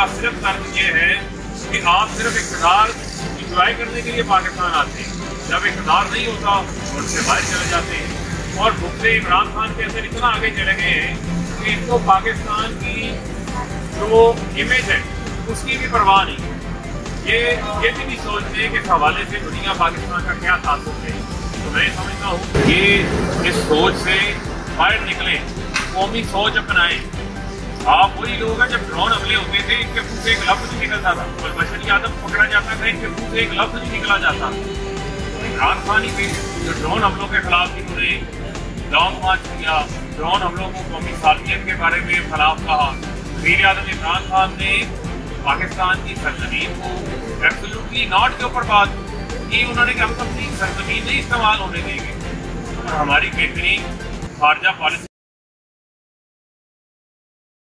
का सिर्फ तर्क ये है कि आप सिर्फ इक़्तिदार इंजॉय करने के लिए पाकिस्तान आते हैं, जब इक़्तिदार नहीं होता मुल्क से बाहर चले जाते हैं। और भुगते इमरान खान के अंदर इतना आगे चले गए हैं कि इनको पाकिस्तान की जो इमेज है उसकी भी परवाह नहीं। ये भी नहीं सोचते कि इस हवाले से दुनिया पाकिस्तान का क्या ताल्लुक है। तो मैं समझता हूँ ये इस सोच से बाहर निकले, कौमी सोच अपनाएं। आप वही लोग हैं जब ड्रोन हमले होते थे इनके मुंह से एक लफ्ज नहीं निकलता था, और बशर यादव पकड़ा जाता था इनके मुंह से एक लफ्ज नहीं निकला जाता। इमरान खान ही जो ड्रोन हमलों के खिलाफ इन्होंने लॉन्ग मार्च किया, ड्रोन हमलों को कौमी सालमियत के बारे में खिलाफ कहा। वज़ीर आज़म इमरान खान ने पाकिस्तान की सरजमीन को एब्सोल्युटली नॉट के ऊपर बात की। उन्होंने कहा हम अपनी सरजमीन नहीं इस्तेमाल होने देंगे, और हमारी बेहतरीन खारजा पॉलिसी